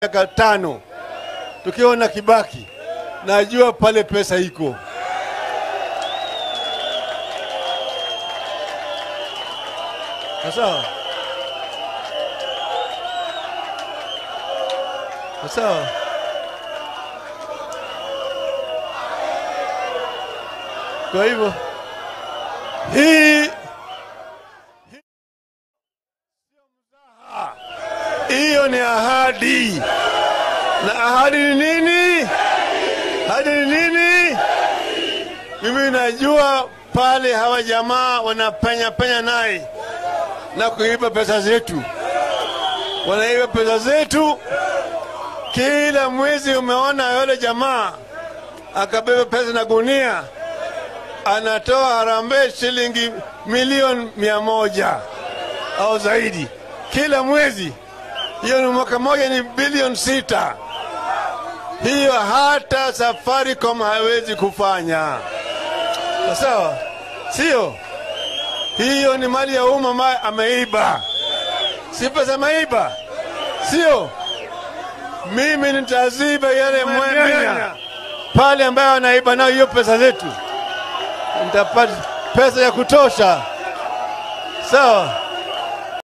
miaka 5 tukiwa na Kibaki, najua pale pesa iko. Sawa. Sawa. Kwa hivyo hiyo ni ahadi. Na ahadi ni nini? Ahadi ni nini? Mimi najua pale hawa jamaa wanapenya naye na kuiba pesa zetu. Wanaiba pesa zetu. Kila mwezi umeona yule jamaa akabeba pesa na gunia, anatoa harambee shilingi milioni 100 au zaidi kila mwezi. Hiyo ni mwaka moja ni bilioni 6. Hiyo hata Safaricom hawezi kufanya. Sawa? Sio? Hiyo ni mali ya umma ameiba. Si pesa ameiba. Sio? Mimi nitaziba yale mwenya pale ambayo anaiba nao hiyo pesa zetu. Nitapata pesa ya kutosha. Sawa?